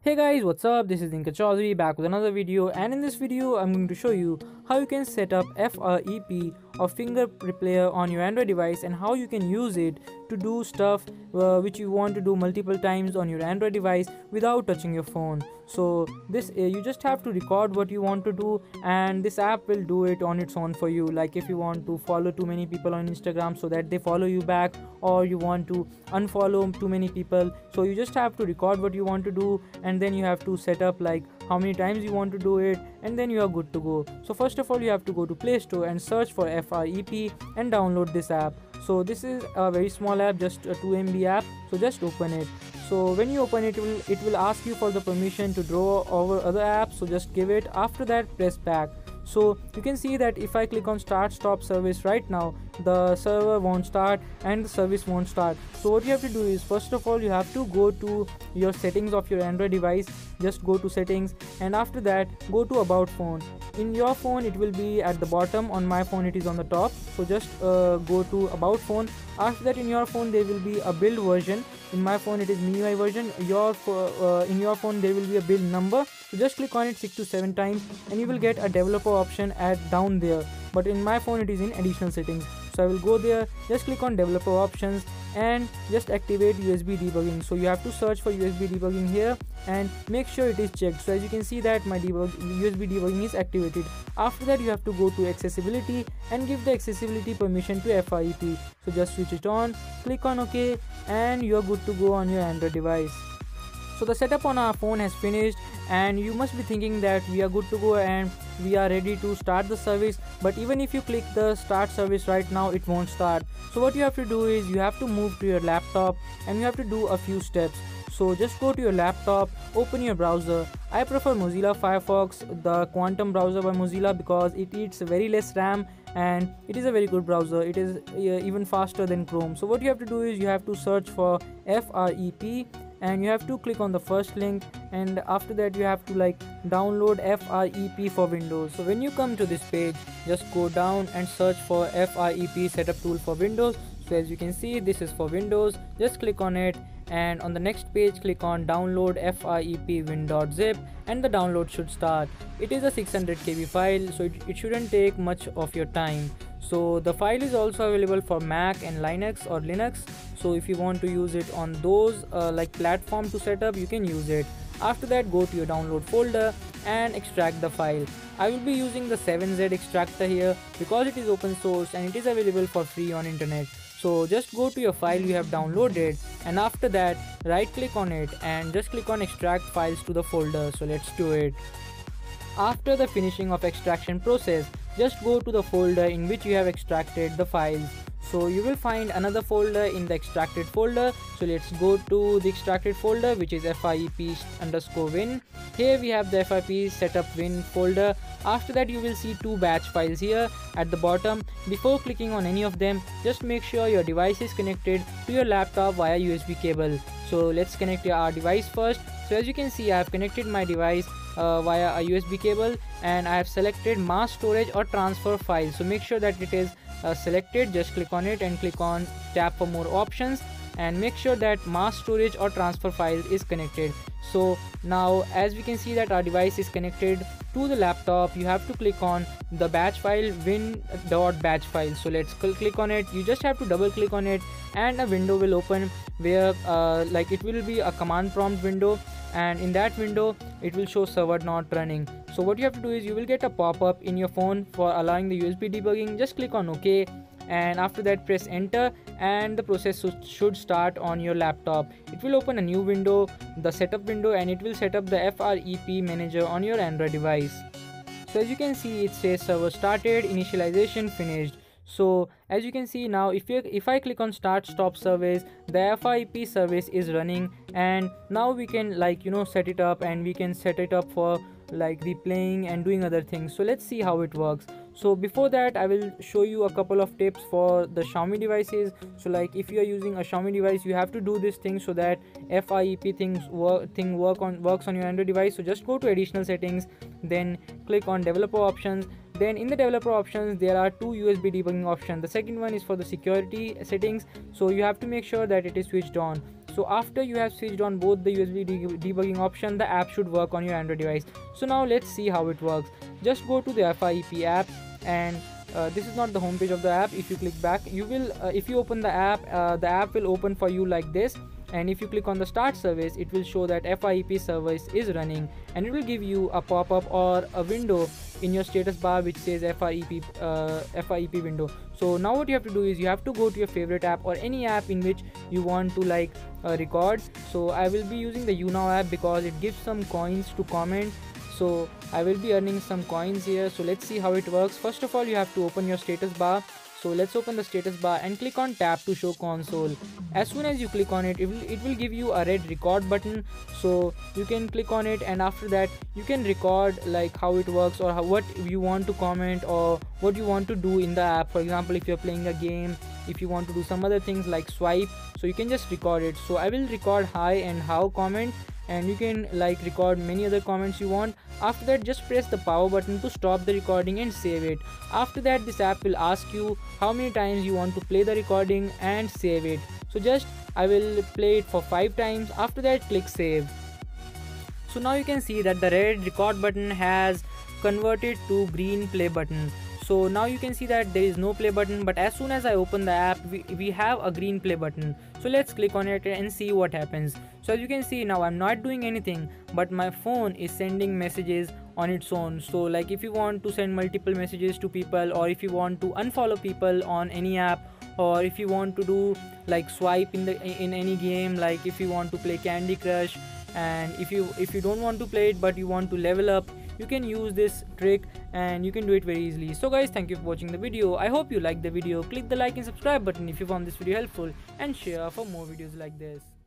Hey guys, what's up? This is Dinka Chaudhary back with another video, and in this video I'm going to show you how you can set up FREP or finger replayer on your Android device and how you can use it to do stuff which you want to do multiple times on your Android device without touching your phone. So this you just have to record what you want to do, and this app will do it on its own for you. Like if you want to follow too many people on Instagram so that they follow you back, or you want to unfollow too many people, so you just have to record what you want to do, and then you have to set up like how many times you want to do it, and then you are good to go. So first of all, you have to go to Play Store and search for FREP and download this app. So this is a very small app, just a 2 MB app, so just open it. So when you open it, it will ask you for the permission to draw over other apps, so just give it. After that, press back. So you can see that if I click on start stop service right now, the server won't start and the service won't start. So what you have to do is, first of all, you have to go to your settings of your Android device. Just go to settings, and after that go to about phone. In your phone it will be at the bottom, on my phone it is on the top. So just go to about phone. After that, in your phone there will be a build version. In my phone it is MIUI version. In your phone there will be a build number. So just click on it 6 to 7 times and you will get a developer option at down there, but in my phone it is in additional settings. So I will go there, just click on developer options and just activate USB debugging. So you have to search for USB debugging here and make sure it is checked. So as you can see that my USB debugging is activated. After that, you have to go to accessibility and give the accessibility permission to FREP. So just switch it on, click on OK, and you are good to go on your Android device. So the setup on our phone has finished, and you must be thinking that we are good to go and we are ready to start the service, but even if you click the start service right now, it won't start. So what you have to do is you have to move to your laptop and you have to do a few steps. So just go to your laptop, open your browser. I prefer Mozilla Firefox, the Quantum browser by Mozilla, because it eats very less RAM and it is a very good browser. It is even faster than Chrome. So what you have to do is you have to search for FREP and you have to click on the first link, and after that you have to download FREP for Windows. So when you come to this page, just go down and search for FREP setup tool for Windows. So as you can see, this is for Windows. Just click on it, and on the next page click on download FREP win.zip and the download should start. It is a 600 KB file, so it shouldn't take much of your time. So the file is also available for Mac and Linux or Linux. So if you want to use it on those platform to set up, you can use it. After that, go to your download folder and extract the file. I will be using the 7Z extractor here because it is open source and it is available for free on internet. So just go to your file you have downloaded, and after that right click on it and just click on extract files to the folder. So let's do it. After the finishing of extraction process, just go to the folder in which you have extracted the files. So you will find another folder in the extracted folder. So let's go to the extracted folder, which is FREP_win. Here we have the FREP setup win folder. After that, you will see two batch files here at the bottom. Before clicking on any of them, just make sure your device is connected to your laptop via USB cable. So let's connect our device first. So as you can see, I have connected my device via a USB cable, and I have selected mass storage or transfer file. So make sure that it is selected. Just click on it and click on tap for more options and make sure that mass storage or transfer file is connected. So now as we can see that our device is connected to the laptop, you have to click on the batch file win.batch file. So let's click on it. You just have to double click on it and a window will open where it will be a command prompt window, and in that window it will show server not running. So what you have to do is you will get a pop-up in your phone for allowing the USB debugging. Just click on OK, and after that press enter and the process should start on your laptop. It will open a new window, the setup window, and it will set up the FREP manager on your Android device. So as you can see, it says server started, initialization finished. So as you can see now, if I click on start stop service, the FREP service is running, and now we can set it up, and we can set it up for replaying and doing other things. So let's see how it works. So before that, I will show you a couple of tips for the Xiaomi devices. So if you are using a Xiaomi device, you have to do this thing so that FREP works on your Android device. So just go to additional settings, then click on developer options. Then in the developer options, there are two USB debugging options. The second one is for the security settings, so you have to make sure that it is switched on. So after you have switched on both the USB debugging option, the app should work on your Android device. So now let's see how it works. Just go to the FREP app, and this is not the homepage of the app. If you click back, you will if you open the app will open for you like this. And if you click on the start service, it will show that FREP service is running, and it will give you a pop-up or a window in your status bar which says FREP window. So now what you have to do is you have to go to your favorite app or any app in which you want to record. So I will be using the YouNow app because it gives some coins to comment. So I will be earning some coins here. So let's see how it works. First of all, you have to open your status bar. So let's open the status bar and click on tap to show console. As soon as you click on it, it will give you a red record button. So you can click on it, and after that you can record like how it works, or what you want to comment, or what you want to do in the app. For example, if you're playing a game, if you want to do some other things like swipe, so you can just record it. So I will record hi and how comment, and you can record many other comments you want. After that, just press the power button to stop the recording and save it. After that, this app will ask you how many times you want to play the recording and save it. So just I will play it for 5 times. After that, click save. So now you can see that the red record button has converted to green play button. So now you can see that there is no play button, but as soon as I open the app, we have a green play button. So let's click on it and see what happens. So as you can see, now I'm not doing anything, but my phone is sending messages on its own. So if you want to send multiple messages to people, or if you want to unfollow people on any app, or if you want to do swipe in any game, like if you want to play Candy Crush, and if you don't want to play it but you want to level up, you can use this trick and you can do it very easily. So guys, thank you for watching the video. I hope you liked the video. Click the like and subscribe button if you found this video helpful, and share for more videos like this.